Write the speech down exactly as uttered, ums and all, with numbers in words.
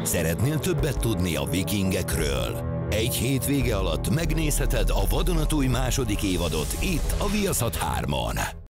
Szeretnél többet tudni a vikingekről? Egy hétvége alatt megnézheted a Vadonatúj második évadot itt a Viaszat hármon.